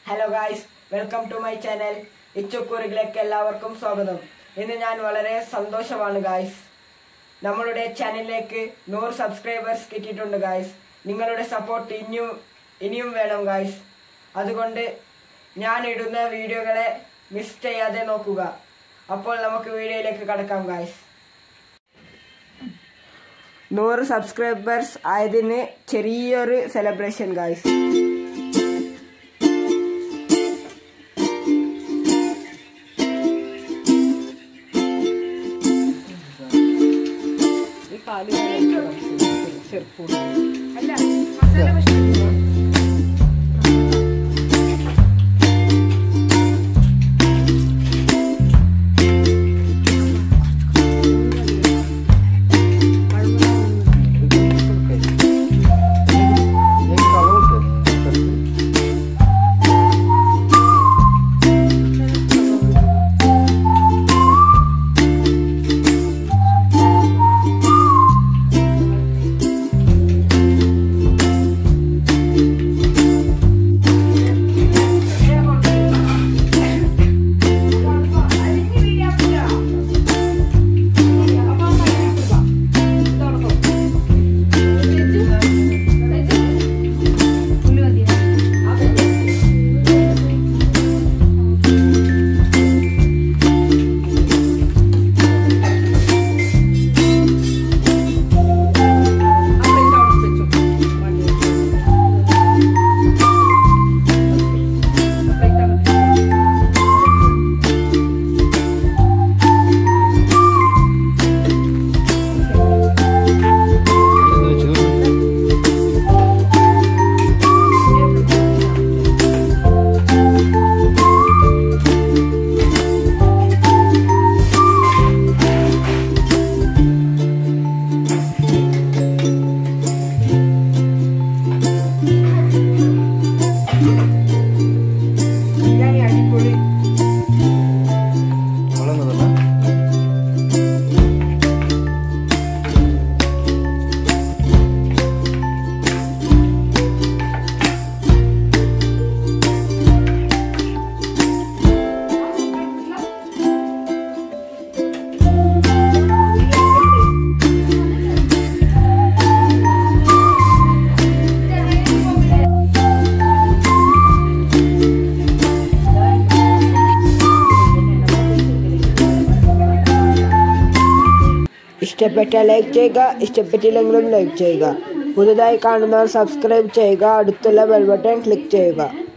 Hello guys, welcome to my channel. ഇച്ചുക്കൂറിലേക്ക് എല്ലാവർക്കും സ്വാഗതം. ഇന്ന് ഞാൻ വളരെ സന്തോഷമാണ് ഗായ്സ്. നമ്മളുടെ ചാനലിലേക്ക് 100 സബ്സ്ക്രൈബേഴ്സ് കിട്ടിയിട്ടുണ്ട് ഗായ്സ്. നിങ്ങളുടെ സപ്പോർട്ട് ഇനിയും വേണം ഗായ്സ്. അതുകൊണ്ട് ഞാൻ ഇടുന്ന വീഡിയോകളെ മിസ് ചെയ്യാതെ നോക്കുക. അപ്പോൾ നമുക്ക് വീഡിയോയിലേക്ക് കടക്കാം ഗായ്സ്. 100 സബ്സ്ക്രൈബേഴ്സ് ആയതിന് ചെറിയൊരു സെലിബ്രേഷൻ ഗായ്സ്. ഇഷ്ടപ്പെട്ട ലൈക്ക് ചെയ്യുക, ഇഷ്ടപ്പെട്ടില്ലെങ്കിലും ലൈക്ക് ചെയ്യുക. പുതുതായി കാണുന്നവർ സബ്സ്ക്രൈബ് ചെയ്യുക, അടുത്തുള്ള ബെൽ ബട്ടൺ ക്ലിക്ക് ചെയ്യുക.